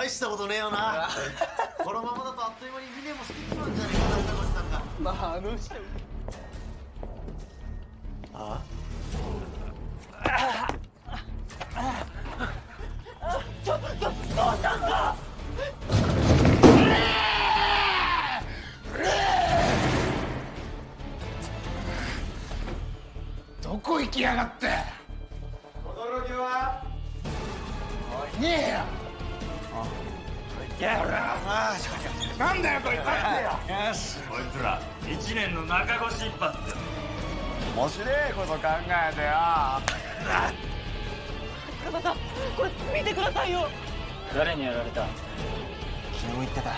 大したことねえよな。このままだとあっという間に2年も過ぎちまうんじゃねえかな、中越さんが。 まああどうしたんだ。 どこ行きやがって。 轟は？ いねえよ。なんだよこいつ。 よし、こいつら1年の中越一発。 面白いこと考えてよ。 高田さん、これ見てくださいよ。 誰にやられた？ 昨日言ってた。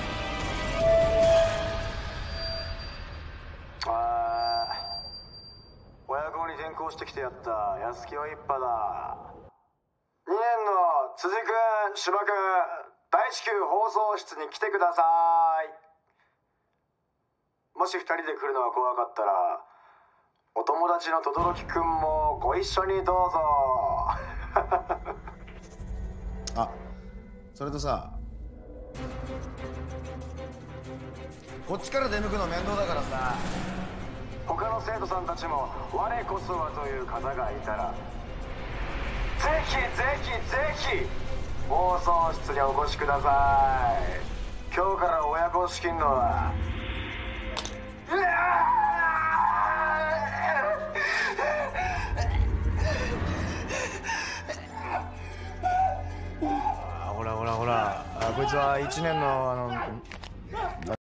親子に転校してきてやった安清一派だ。2年の辻君、芝君、大至急放送室に来てください。もし2人で来るのが怖かったらお友達の轟君もご一緒にどうぞ。 あ、それとさ、こっちから出向くの面倒だからさ、 他の生徒さんたちも我こそはという方がいたらぜひぜひぜひ放送室にお越しください。今日から親子資金のはほらほらほら、こいつは1年の